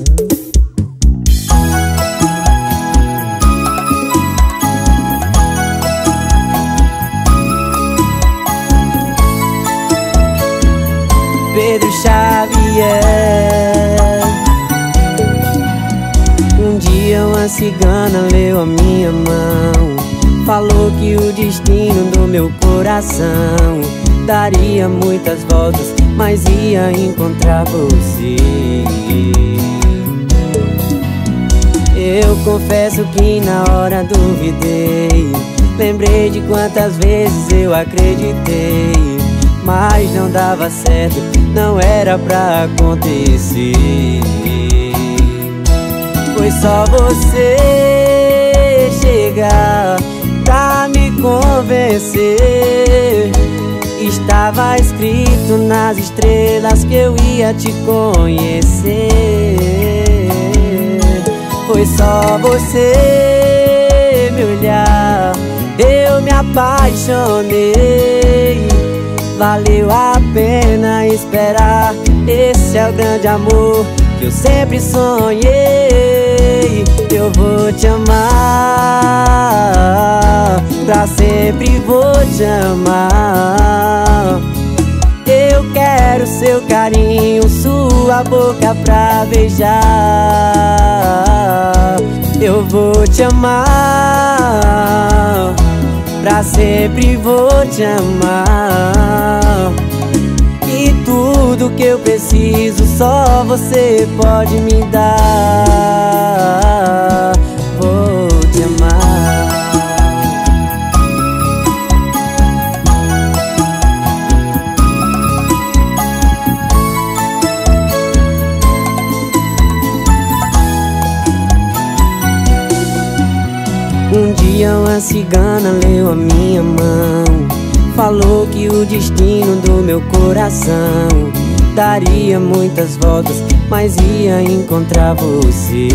Pedro Xavier. Um dia uma cigana leu a minha mão, falou que o destino do meu coração daria muitas voltas, mas ia encontrar você. Eu confesso que na hora duvidei, lembrei de quantas vezes eu acreditei, mas não dava certo, não era pra acontecer. Foi só você chegar pra me convencer. Estava escrito nas estrelas que eu ia te conhecer. Foi só você me olhar, eu me apaixonei. Valeu a pena esperar, esse é o grande amor que eu sempre sonhei. Eu vou te amar, pra sempre vou te amar. Eu quero seu carinho, sua boca pra beijar. Eu vou te amar, pra sempre vou te amar. E tudo que eu preciso só você pode me dar. Vou te amar. Um dia uma cigana leu a minha mão, falou que o destino do meu coração daria muitas voltas, mas ia encontrar você.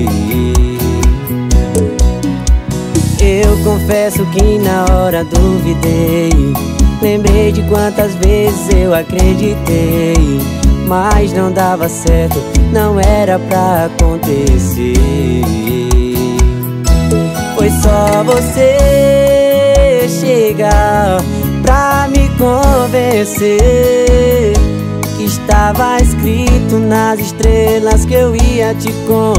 Eu confesso que na hora duvidei, lembrei de quantas vezes eu acreditei, mas não dava certo, não era pra acontecer. Foi só você chegar pra me convencer que estava escrito nas estrelas que eu ia te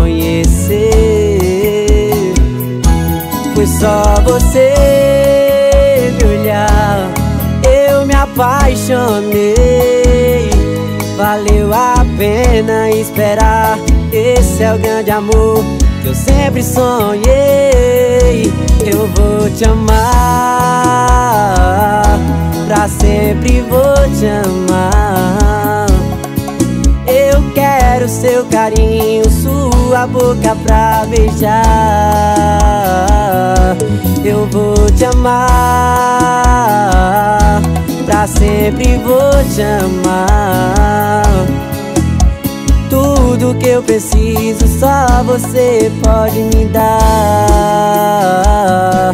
conhecer. Foi só você me olhar, eu me apaixonei. Valeu a pena esperar, esse é o grande amor que eu sempre sonhei. Eu vou te amar, pra sempre vou te amar. Eu quero seu carinho, sua boca pra beijar. Eu vou te amar, pra sempre vou te amar. Tudo que eu preciso só você pode me dar.